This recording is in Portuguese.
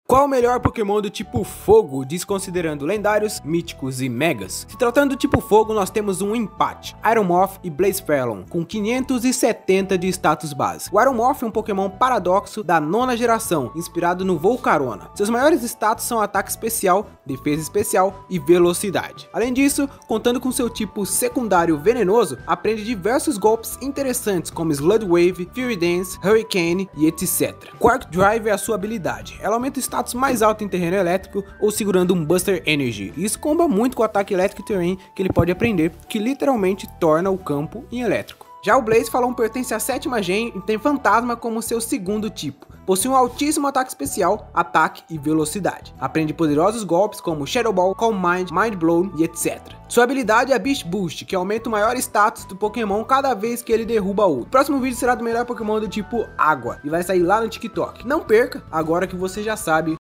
Qual o melhor Pokémon do tipo Fogo, desconsiderando lendários, míticos e megas? Se tratando do tipo Fogo, nós temos um empate, Ironmoth e Blacephalon, com 570 de status base. O Ironmoth é um Pokémon paradoxo da 9ª geração, inspirado no Volcarona. Seus maiores status são ataque especial, defesa especial e velocidade. Além disso, contando com seu tipo secundário venenoso, aprende diversos golpes interessantes como Sludge Wave, Fury Dance, Hurricane e etc. Quark Drive é a sua habilidade, ela aumenta o status mais alto em terreno elétrico ou segurando um Buster Energy. Isso comba muito com o ataque elétrico terrain que ele pode aprender, que literalmente torna o campo em elétrico. Já o Blacephalon pertence à 7ª gen e tem Fantasma como seu segundo tipo. Possui um altíssimo ataque especial, ataque e velocidade. Aprende poderosos golpes como Shadow Ball, Calm Mind, Mind Blow e etc. Sua habilidade é a Beast Boost, que aumenta o maior status do Pokémon cada vez que ele derruba outro. O próximo vídeo será do melhor Pokémon do tipo Água e vai sair lá no TikTok. Não perca, agora que você já sabe